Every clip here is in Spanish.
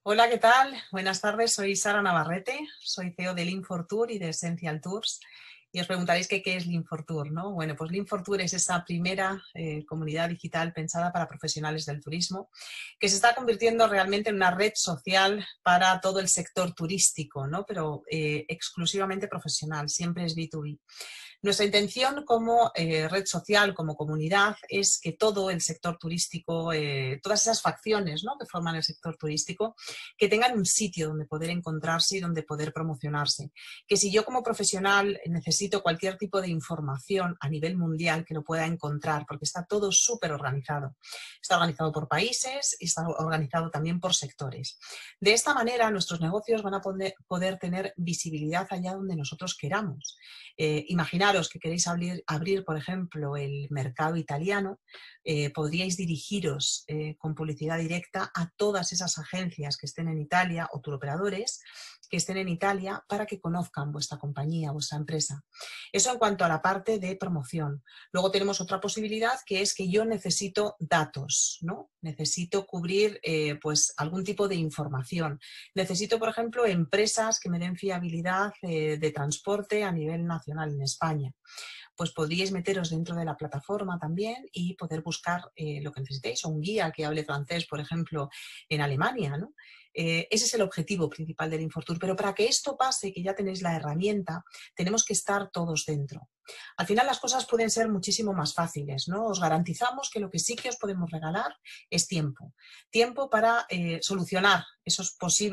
Hola, ¿qué tal? Buenas tardes, soy Sara Navarrete, soy CEO de Lean4Tour y de Essential Tours. Y os preguntaréis qué es Lean4Tour, ¿no? Bueno, pues Lean4Tour es esa primera comunidad digital pensada para profesionales del turismo que se está convirtiendo realmente en una red social para todo el sector turístico, ¿no? Pero exclusivamente profesional, siempre es B2B. Nuestra intención como red social, como comunidad, es que todo el sector turístico, todas esas facciones, ¿no?, que forman el sector turístico, que tengan un sitio donde poder encontrarse y donde poder promocionarse. Que si yo como profesional necesito cualquier tipo de información a nivel mundial, que lo pueda encontrar, porque está todo súper organizado. Está organizado por países y está organizado también por sectores. De esta manera, nuestros negocios van a poder tener visibilidad allá donde nosotros queramos. Imaginaros que queréis abrir, por ejemplo, el mercado italiano, podríais dirigiros con publicidad directa a todas esas agencias que estén en Italia o turoperadores que estén en Italia para que conozcan vuestra compañía, vuestra empresa. Eso en cuanto a la parte de promoción. Luego tenemos otra posibilidad, que es que yo necesito datos, ¿no? Necesito cubrir pues algún tipo de información. Necesito, por ejemplo, empresas que me den fiabilidad de transporte a nivel nacional en España. Pues podríais meteros dentro de la plataforma también y poder buscar lo que necesitéis, o un guía que hable francés, por ejemplo, en Alemania, ¿no? Ese es el objetivo principal del Lean4Tour, pero para que esto pase, que ya tenéis la herramienta, tenemos que estar todos dentro. Al final las cosas pueden ser muchísimo más fáciles, ¿no? Os garantizamos que lo que sí que os podemos regalar es tiempo. Tiempo para solucionar esas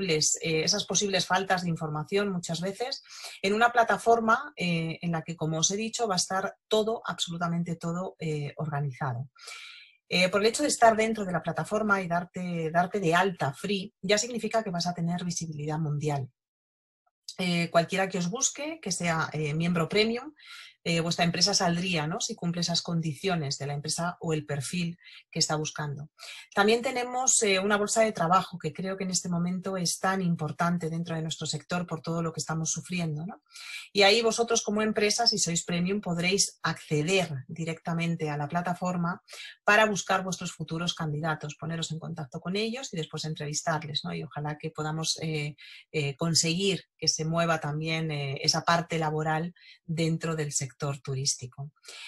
posibles faltas de información muchas veces en una plataforma en la que, como os he dicho, va a estar todo, absolutamente todo organizado. Por el hecho de estar dentro de la plataforma y darte de alta free, ya significa que vas a tener visibilidad mundial. Cualquiera que os busque, que sea miembro premium, vuestra empresa saldría, ¿no?, si cumple esas condiciones de la empresa o el perfil que está buscando. También tenemos una bolsa de trabajo que creo que en este momento es tan importante dentro de nuestro sector por todo lo que estamos sufriendo, ¿no? Y ahí vosotros como empresa, si sois premium, podréis acceder directamente a la plataforma para buscar vuestros futuros candidatos, poneros en contacto con ellos y después entrevistarles, ¿no? Y ojalá que podamos conseguir que se mueva también esa parte laboral dentro del sector turístico.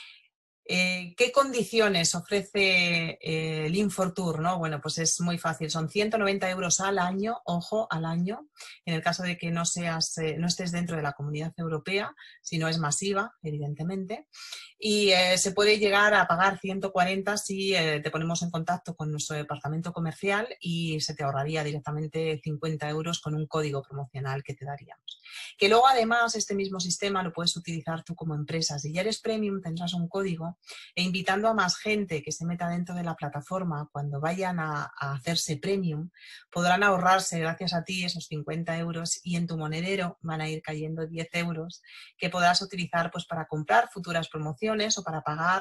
¿Qué condiciones ofrece Lean4Tour, ¿no? Bueno, pues es muy fácil, son 190 euros al año, ojo, al año, en el caso de que no estés dentro de la Comunidad Europea, si no es masiva, evidentemente, y se puede llegar a pagar 140 si te ponemos en contacto con nuestro departamento comercial y se te ahorraría directamente 50 euros con un código promocional que te daríamos. Que luego además este mismo sistema lo puedes utilizar tú como empresa. Si ya eres premium tendrás un código e invitando a más gente que se meta dentro de la plataforma cuando vayan a hacerse premium podrán ahorrarse gracias a ti esos 50 euros y en tu monedero van a ir cayendo 10 euros que podrás utilizar pues para comprar futuras promociones o para pagar,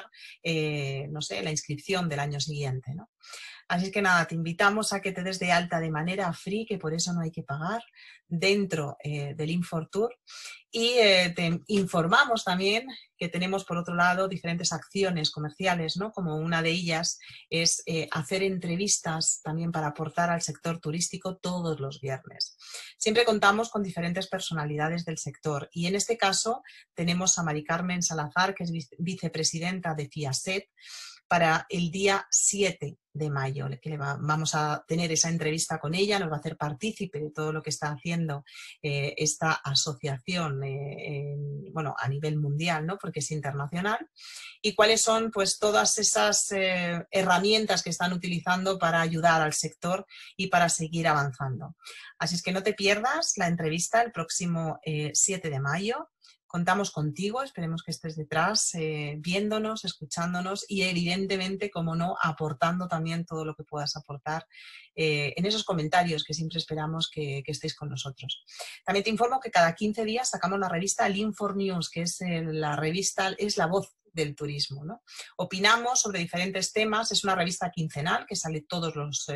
no sé, la inscripción del año siguiente, ¿no? Así que nada, te invitamos a que te des de alta de manera free, que por eso no hay que pagar, dentro del Lean4Tour. Y te informamos también que tenemos, por otro lado, diferentes acciones comerciales, ¿no? Como una de ellas es hacer entrevistas también para aportar al sector turístico todos los viernes. Siempre contamos con diferentes personalidades del sector y en este caso tenemos a Mari Carmen Salazar, que es vicepresidenta de FIASET, para el día 7 de mayo, que vamos a tener esa entrevista con ella, nos va a hacer partícipe de todo lo que está haciendo esta asociación bueno, a nivel mundial, ¿no?, porque es internacional, y cuáles son pues todas esas herramientas que están utilizando para ayudar al sector y para seguir avanzando. Así es que no te pierdas la entrevista el próximo 7 de mayo. Contamos contigo, esperemos que estés detrás, viéndonos, escuchándonos y evidentemente, como no, aportando también todo lo que puedas aportar en esos comentarios que siempre esperamos que estéis con nosotros. También te informo que cada 15 días sacamos la revista Lean4News, que es la revista, es la voz del turismo, ¿no? Opinamos sobre diferentes temas, es una revista quincenal que sale todos los, bueno,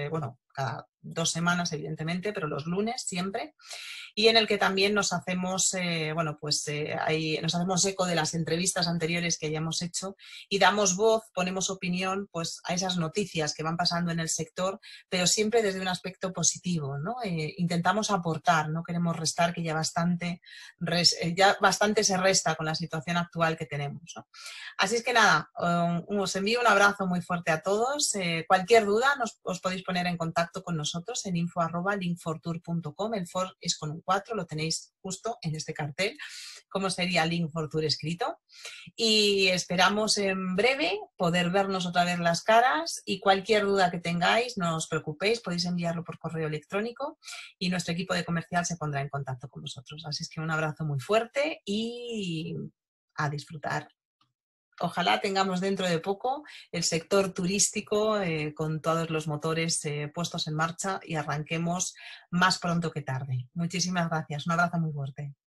cada 2 semanas, evidentemente, pero los lunes siempre, y en el que también nos hacemos, nos hacemos eco de las entrevistas anteriores que hayamos hecho y damos voz, ponemos opinión pues, a esas noticias que van pasando en el sector, pero siempre desde un aspecto positivo, ¿no? Intentamos aportar, no queremos restar, que ya bastante se resta con la situación actual que tenemos, ¿no? Así es que nada, os envío un abrazo muy fuerte a todos. Cualquier duda os podéis poner en contacto con nosotros en info@linkfortour.com. El for es con un 4, lo tenéis justo en este cartel, como sería Link for Tour escrito. Y esperamos en breve poder vernos otra vez las caras, y cualquier duda que tengáis, no os preocupéis, podéis enviarlo por correo electrónico y nuestro equipo de comercial se pondrá en contacto con vosotros. Así es que un abrazo muy fuerte y a disfrutar. Ojalá tengamos dentro de poco el sector turístico con todos los motores puestos en marcha y arranquemos más pronto que tarde. Muchísimas gracias. Un abrazo muy fuerte.